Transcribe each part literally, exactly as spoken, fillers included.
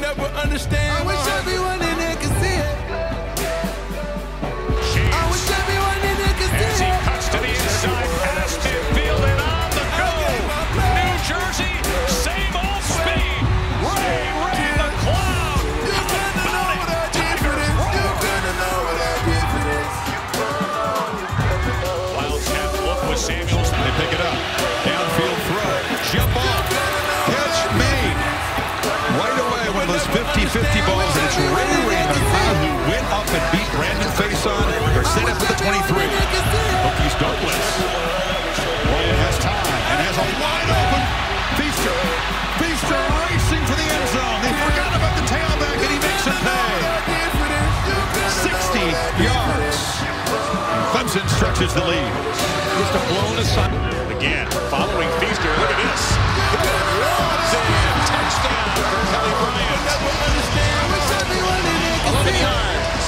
never understand. I wish everyone in there could see it. I wish everyone in there could see it. As he cuts to the inside, past midfield and on the go. New Jersey, same old speed. Ray, Ray the Clown. You gotta know what I did for this. You gotta know what I did for this. Wildcat look with Samuels. They pick it up. Downfield throw. Jump off. Catch made. Right away, one of those fifty fifty balls, and it's Ray Ray McCloud who went up and beat Brandon Faison. They're set up for the twenty-three. Hokies don't blitz. Ryan has time and has a wide open Feaster. Feaster racing for the end zone. They forgot about the tailback, and he makes it pay. sixty yards. Clemson stretches the lead. Just a blown aside. Again, following Feaster. Look at this. Touchdown for Kelly Bryant. eleven yards.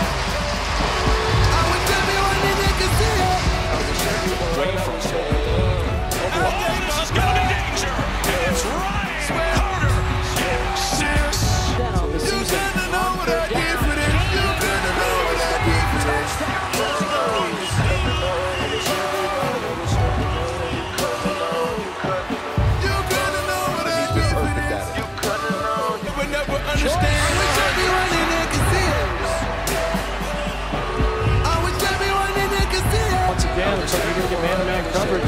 Away from oh, this is going to be danger. And it's Ryan Carter. Yeah, six. Then on the season. Once again, looks like you're going to get man-to-man coverage.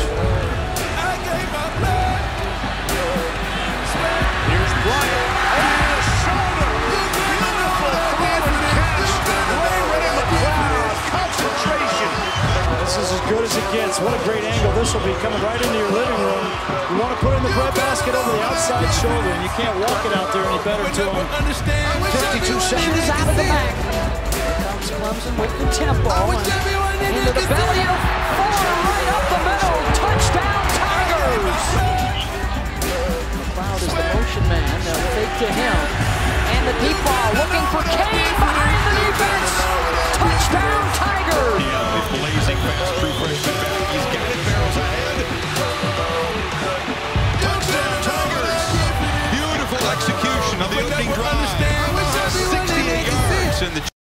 Here's Bryant. And a shoulder. Beautiful throw and catch. Ray Ray McCloud. Concentration. This is as good as it gets. What a great angle this will be, coming right into your living room. You want to put in the breadbasket over the outside shoulder, and you can't walk it out there any better to him. fifty-two seconds out of the back. Here comes Clemson with the tempo. And into the belly of Ford, right up the middle. Touchdown, Tigers! McCloud is the motion man. They'll fake to him. And the deep ball looking for Kane.